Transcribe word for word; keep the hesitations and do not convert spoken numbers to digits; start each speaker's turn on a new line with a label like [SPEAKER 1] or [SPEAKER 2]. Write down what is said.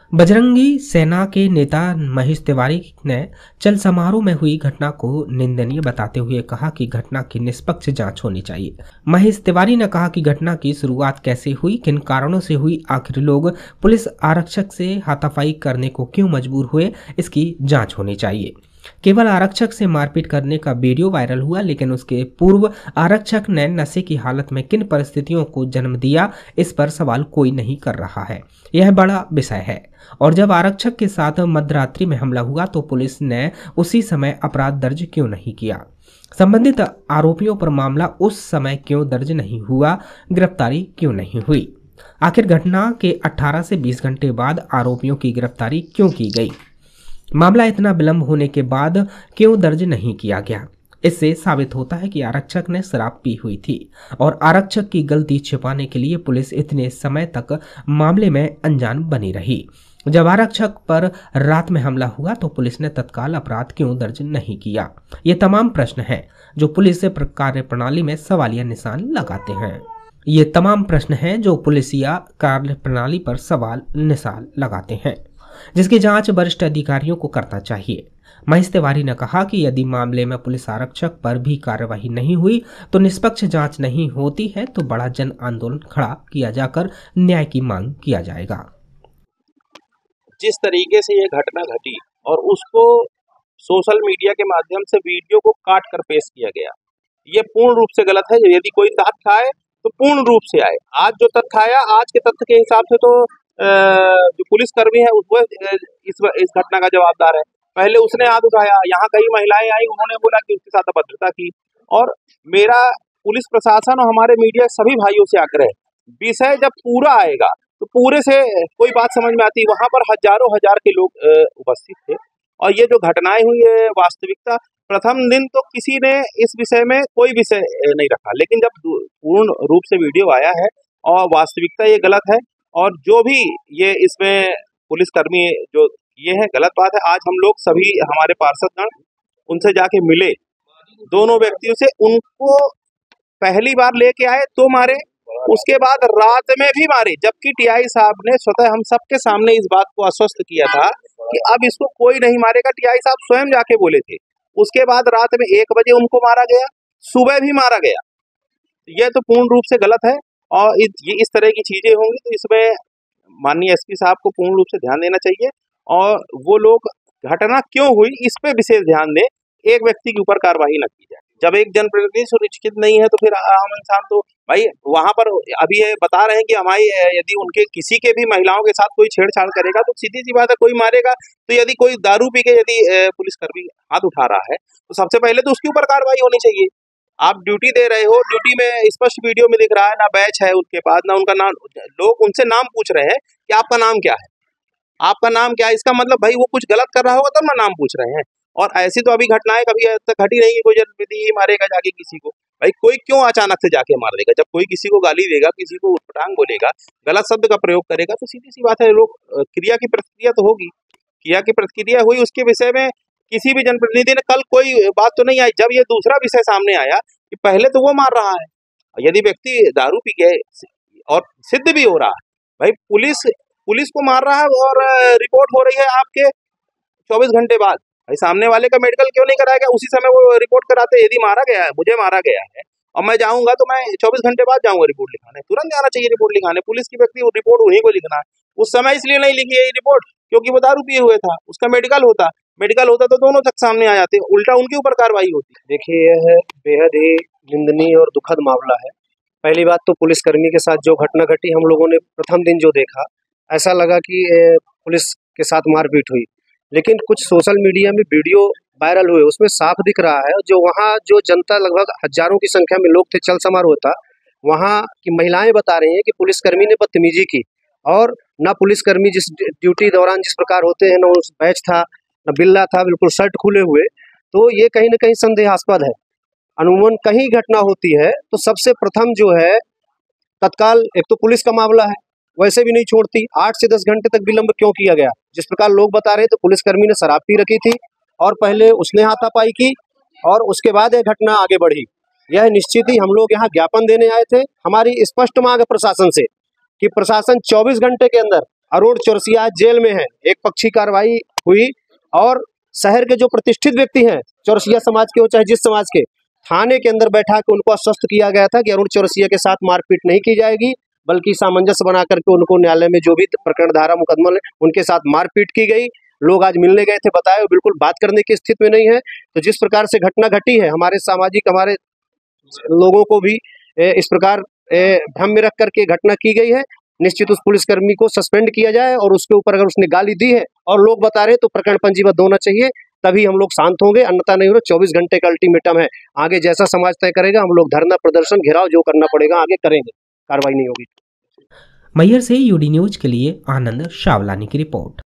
[SPEAKER 1] बजरंगी सेना के नेता महेश तिवारी ने चल समारोह में हुई घटना को निंदनीय बताते हुए कहा कि घटना की निष्पक्ष जांच होनी चाहिए। महेश तिवारी ने कहा कि घटना की शुरुआत कैसे हुई, किन कारणों से हुई, आखिर लोग पुलिस आरक्षक से हाथापाई करने को क्यों मजबूर हुए, इसकी जांच होनी चाहिए। केवल आरक्षक से मारपीट करने का वीडियो वायरल हुआ, लेकिन उसके पूर्व आरक्षक ने नशे की हालत में किन परिस्थितियों को जन्म दिया, इस पर सवाल कोई नहीं कर रहा है। यह बड़ा विषय है। और जब आरक्षक के साथ मध्यरात्रि में हमला हुआ तो पुलिस ने उसी समय अपराध दर्ज क्यों नहीं किया? संबंधित आरोपियों पर मामला उस समय क्यों दर्ज नहीं हुआ? गिरफ्तारी क्यों नहीं हुई? आखिर घटना के अठारह से बीस घंटे बाद आरोपियों की गिरफ्तारी क्यों की गई? मामला इतना विलंब होने के बाद क्यों दर्ज नहीं किया गया? इससे साबित होता है कि आरक्षक ने शराब पी हुई थी और आरक्षक की गलती छिपाने के लिए पुलिस इतने समय तक मामले में अनजान बनी रही। जब आरक्षक पर रात में हमला हुआ तो पुलिस ने तत्काल अपराध क्यों दर्ज नहीं किया? ये तमाम प्रश्न हैं जो पुलिस कार्य प्रणाली में सवालिया निशान लगाते हैं। ये तमाम प्रश्न हैं जो पुलिसिया कार्य प्रणाली पर सवाल निशान लगाते हैं, जिसकी जांच वरिष्ठ अधिकारियों को करना चाहिए। महेश तिवारी ने कहा कि यदि मामले में पुलिस आरक्षक पर भी कार्यवाही नहीं हुई तो निष्पक्ष जांच नहीं होती है तो बड़ा जन आंदोलन खड़ा किया जाकर न्याय की मांग किया जाएगा।
[SPEAKER 2] जिस तरीके से ये घटना घटी और उसको सोशल मीडिया के माध्यम से वीडियो को काट कर पेश किया गया, ये पूर्ण रूप से गलत है। यदि कोई तथ्य आए तो पूर्ण रूप से आए। आज जो तथ्य आया, आज के तथ्य के हिसाब से तो जो पुलिसकर्मी है वो इस इस घटना का जवाबदार है। पहले उसने हाथ उठाया, यहाँ कई महिलाएं आई, उन्होंने बोला कि उसके साथ अभद्रता की। और मेरा पुलिस प्रशासन और हमारे मीडिया सभी भाइयों से आग्रह है, विषय जब पूरा आएगा तो पूरे से कोई बात समझ में आती। वहां पर हजारों हजार के लोग उपस्थित थे और ये जो घटनाएं हुई है वास्तविकता, प्रथम दिन तो किसी ने इस विषय में कोई विषय नहीं रखा, लेकिन जब पूर्ण रूप से वीडियो आया है और वास्तविकता ये गलत है और जो भी ये इसमें पुलिसकर्मी जो ये है गलत बात है। आज हम लोग सभी हमारे पार्षदगण उनसे जाके मिले, दोनों व्यक्तियों से, उनको पहली बार लेके आए तो मारे, उसके बाद रात में भी मारे, जबकि टीआई साहब ने स्वतः हम सबके सामने इस बात को आश्वस्त किया था कि अब इसको कोई नहीं मारेगा। टीआई साहब स्वयं जाके बोले थे। उसके बाद रात में एक बजे उनको मारा गया, सुबह भी मारा गया। यह तो पूर्ण रूप से गलत है और ये इस तरह की चीजें होंगी तो इसमें माननीय एसपी साहब को पूर्ण रूप से ध्यान देना चाहिए और वो लोग घटना क्यों हुई इस पे विशेष ध्यान दें, एक व्यक्ति के ऊपर कार्रवाई न की जाए। जब एक जनप्रतिनिधि सुनिश्चित नहीं है तो फिर आम इंसान तो भाई वहां पर अभी ये बता रहे हैं कि हमारी यदि उनके किसी के भी महिलाओं के साथ कोई छेड़छाड़ करेगा तो सीधी सी बात है कोई मारेगा। तो यदि कोई दारू पी के यदि पुलिसकर्मी हाथ उठा रहा है तो सबसे पहले तो उसके ऊपर कार्रवाई होनी चाहिए। आप ड्यूटी दे रहे हो, ड्यूटी में स्पष्ट वीडियो में दिख रहा है ना बैच है उनके पास, ना उनका नाम, लोग उनसे नाम पूछ रहे हैं कि आपका नाम क्या है, आपका नाम क्या है। इसका मतलब भाई वो कुछ गलत कर रहा होगा तब ना नाम पूछ रहे हैं। और ऐसी तो अभी घटनाएं कभी तक घटी नहीं कि कोई जनप्रतिनिधि ही मारेगा जाके किसी को। भाई कोई क्यों अचानक से जाके मार देगा? जब कोई किसी को गाली देगा, किसी को उठपटांग बोलेगा, गलत शब्द का प्रयोग करेगा तो सीधी सी बात है लोग क्रिया की प्रतिक्रिया तो होगी। क्रिया की प्रतिक्रिया हुई, उसके विषय में किसी भी जनप्रतिनिधि ने कल कोई बात तो नहीं आई। जब ये दूसरा विषय सामने आया कि पहले तो वो मार रहा है, यदि व्यक्ति दारू पी के और सिद्ध भी हो रहा है, भाई पुलिस पुलिस को मार रहा है और रिपोर्ट हो रही है आपके चौबीस घंटे बाद, भाई सामने वाले का मेडिकल क्यों नहीं कराया गया? उसी समय वो रिपोर्ट कराते। यदि मारा गया है, मुझे मारा गया है और मैं जाऊंगा तो मैं चौबीस घंटे बाद जाऊंगा रिपोर्ट लिखाने, तुरंत जाना चाहिए रिपोर्ट लिखाने। पुलिस की व्यक्ति रिपोर्ट उन्हीं को लिखना है। उस समय इसलिए नहीं लिखी है ये रिपोर्ट क्योंकि वो दारू पिए हुए था, उसका मेडिकल होता मेडिकल होता तो दोनों तक सामने आ जाते, उल्टा उनके ऊपर कार्रवाई होती।
[SPEAKER 3] देखिए यह बेहद ही निंदनीय और दुखद मामला है। पहली बात तो पुलिसकर्मी के साथ जो घटना घटी, हम लोगों ने प्रथम दिन जो देखा ऐसा लगा कि पुलिस के साथ मारपीट हुई, लेकिन कुछ सोशल मीडिया में वीडियो वायरल हुए उसमें साफ दिख रहा है जो वहाँ जो जनता लगभग हजारों की संख्या में लोग थे, चल समारोह था, वहाँ की महिलाएं बता रही हैं कि पुलिसकर्मी ने बदतमीजी की और ना पुलिसकर्मी जिस ड्यूटी दौरान जिस प्रकार होते हैं ना उस बैच था, ना बिल्ला था, बिल्कुल शर्ट खुले हुए। तो ये कहीं ना कहीं संदेहास्पद है। अमूमन कहीं घटना होती है तो सबसे प्रथम जो है तत्काल, एक तो पुलिस का मामला है वैसे भी नहीं छोड़ती, आठ से दस घंटे तक विलंब क्यों किया गया? जिस प्रकार लोग बता रहे तो पुलिसकर्मी ने शराब पी रखी थी और पहले उसने हाथापाई की और उसके बाद यह घटना आगे बढ़ी। यह निश्चित ही हम लोग यहाँ ज्ञापन देने आए थे। हमारी स्पष्ट मांग प्रशासन से कि प्रशासन चौबीस घंटे के अंदर अरुण चौरसिया जेल में है। एक पक्षी कार्रवाई हुई और शहर के जो प्रतिष्ठित व्यक्ति हैं, चौरसिया समाज के हो चाहे जिस समाज के, थाने के अंदर बैठा के उनको आश्वस्त किया गया था कि अरुण चौरसिया के साथ मारपीट नहीं की जाएगी, बल्कि सामंजस्य बना करके उनको न्यायालय में जो भी प्रकरण धारा मुकदमा उनके साथ मारपीट की गई। लोग आज मिलने गए थे, बताए बिल्कुल बात करने की स्थिति में नहीं है। तो जिस प्रकार से घटना घटी है, हमारे सामाजिक हमारे लोगों को भी इस प्रकार भ्रम में रख करके घटना की गई है। निश्चित उस पुलिसकर्मी को सस्पेंड किया जाए और उसके ऊपर अगर उसने गाली दी है और लोग बता रहे तो प्रकरण पंजीबद्ध होना चाहिए, तभी हम लोग शांत होंगे, अन्यथा नहीं हो। चौबीस घंटे का अल्टीमेटम है, आगे जैसा समाज तय करेगा हम लोग धरना प्रदर्शन घेराव जो करना पड़ेगा आगे करेंगे, कार्रवाई नहीं होगी।
[SPEAKER 1] मैहर से यूडी न्यूज के लिए आनंद शावलानी की रिपोर्ट।